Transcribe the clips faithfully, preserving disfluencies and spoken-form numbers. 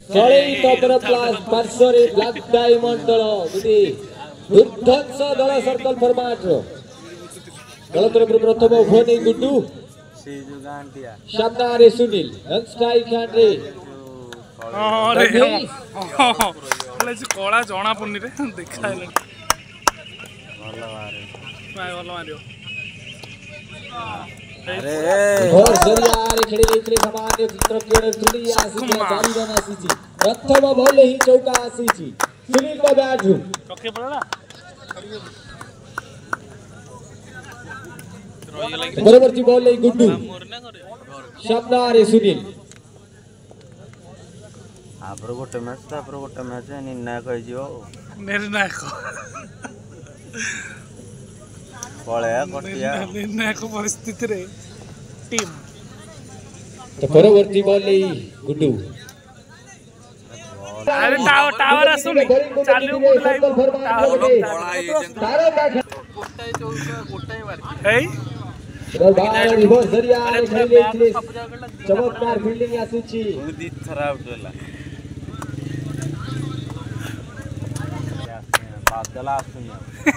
Salei topper plus Parsori Black Diamond dolo jodi Durdansa dolo circle format ro dolo tarafru prathama uphani Guddu se jo gantia Shabnare Sunil run strike and re हां रे ले से Cola जणा पन्नी रे देखा ले भलो मारे भाई भलो मारियो अरे और जरिया रे खेली लेtre सामान्य चित्र केर सुनी आसी बारी रन आसीची प्रथम बॉल ही चौका आसीची सुनील का बैट रू टके पड़ला बरोबरची बॉल ले गुड्डू शब्दारे सुनील आपर गोटे मैच तापर गोटे मैच निर्णायक होई जिवो निर्णायक पळया कटिया निर्णायक परिस्थिति रे टीम तो परवर्ती बॉल ले गुड्डू अरे टावर टावर आसुनी चालू गुड लाइव टावर तारो बैट गोटाई चौका गोटाई मार हे बार रिवर्स जरिया रे खेली लेtre चमत्कार फील्डिंग आसीची दी खराब होला बादला आसुनी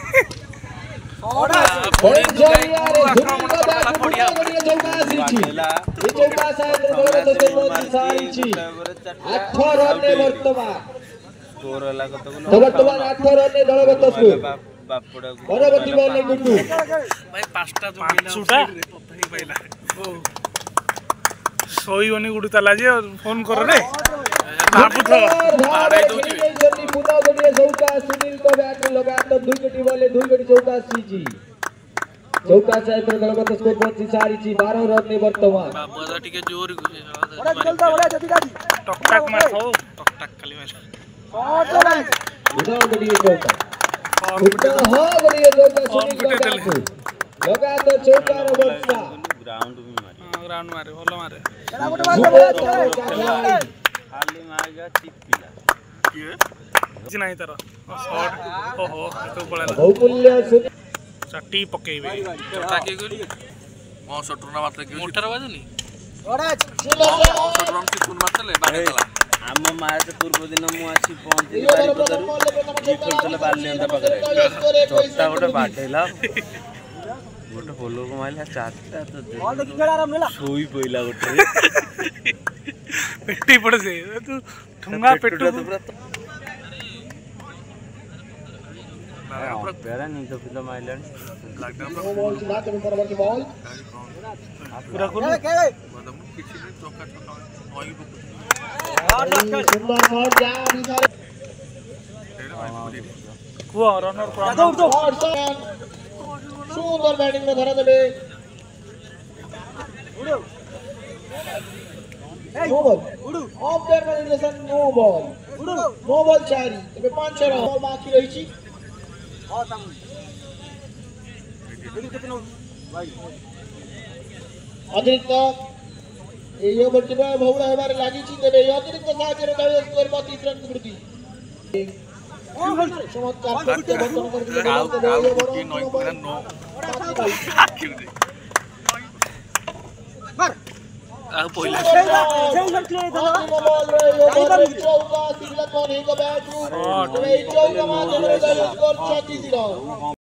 और जरिया रे सुनील का बैट बढ़िया बढ़िया चौका आसीची ए चौका साहेब बरोबर तो मोदी सारीची आठ रन ने वर्तमान स्कोर होला कत तो वर्तमान आठ रन ने दलगत स्कोर बापडा परवर्ती बॉल ले गुड्डू भाई पांचटा जो पांचटा ही पहिला ओ सोई ओनी गुडी तला जे फोन करो रे बाबू तो मारे दोची जल्दी पुना बढ़िया चौका सुनील का बैट में लगा तो दुई गटी बॉल दुई गटी चौका सीजी चौका साहेब दलगत स्कोर पहुंची सारीची बारह रन ने वर्तमान बाबा टिके जोर बड़ा जल्दी बड़ा जल्दी गाड़ी टक टक मार हो टक टक खाली मार पुना बढ़िया चौका पुना हो बढ़िया चौका सुनील का बैट लगा तो चौका रो बच्चा ग्राउंड भी मारे ग्राउंड मारे भलो मारे खाली मारेगा चिप्पिला जी नहीं तार शॉट ओहो तो पळेला बहुमूल्य सुनील चट्टी पकेइबे चट्टा के गली मो शॉट ना मारले कि मोटर बाजनी ओराज शॉट रन की सुन मारले बागेला हम मैच पूर्व दिन मु आसी पहुंची बारी पदरु की खेलतले बालियंदा पकरे छोटा गोटे बाटेला गोटे बोलो को माइला चारटा तो बॉल देखि खेला आराम नेला सोई पइला गोटे पेटी पड़ से तू ठुंगा पेटू बेरा नहीं तो फिल्म आइलैंड बॉल से बात करूं परवर्ती बॉल पूरा करो मतलब किसी ने चौका चौका ऑयल को सुंदर बॉल जा निकाले को रनर को सुंदर बैटिंग में धरा देले no ball of their regulation no ball no ball चारि एबे पांच रन बॉल बाकी रही छी हां तम देखि कितनो भाई अतिरिक्त एयो बटिबा भौरा हेबारे लागि छी देबे अतिरिक्त साहाଯ୍य रे दय स्कोर बत्तीस रन की वृद्धि चमत्कार करके बंधन कर दिए की नौ पर नौ मार आ पहिला बॉल रे चौका सिगला कोन ही का बैट रू चौका मार दे स्कोर छत्तीस रन